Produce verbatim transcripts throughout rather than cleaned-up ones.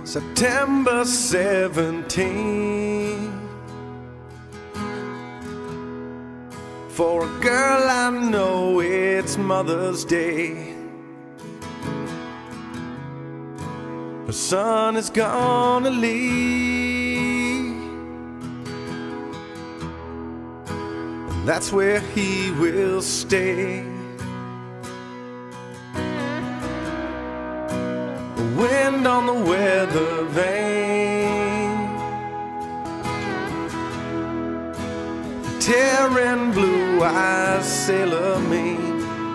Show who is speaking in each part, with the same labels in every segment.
Speaker 1: September seventeenth. For a girl I know it's Mother's Day. Her son is gonna leave, and that's where he will stay. The wind on the weather vane, tearing blue eyes sailor mean.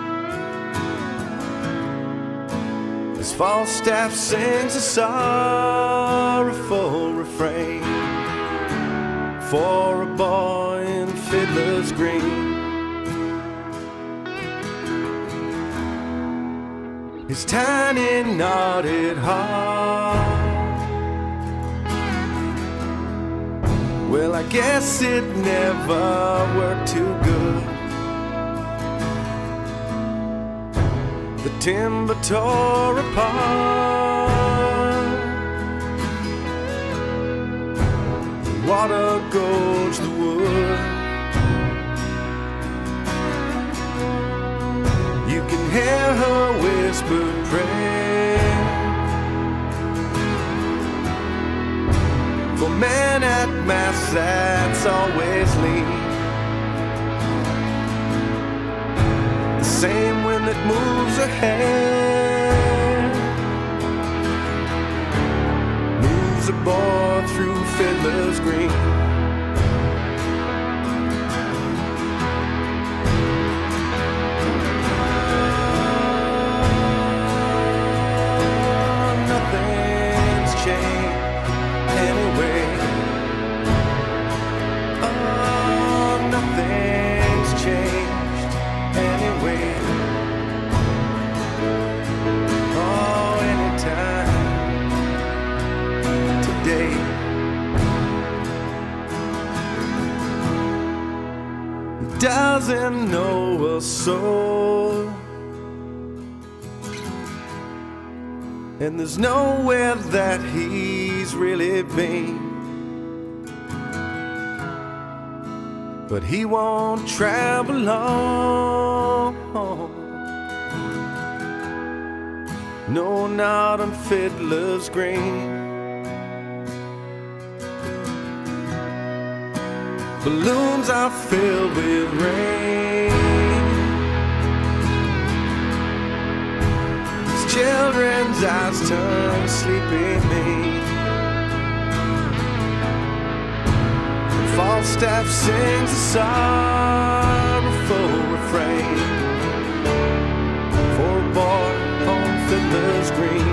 Speaker 1: As Falstaff sings a sorrowful refrain for a boy in Fiddlers Green. His tiny knotted heart, well, I guess it never worked too good. The timber tore apart, the water gorged the wood. You can hear her whispered prayer for men at mass that's always lean. The same wind that moves her hair moves a boy through Fiddlers Green. Doesn't know a soul, and there's nowhere that he's really been. But he won't travel on, no, not on Fiddlers Green. Balloons are filled with rain, his children's eyes turn sleepy mean. And Falstaff sings a sorrowful refrain for a boy on Fiddlers Green.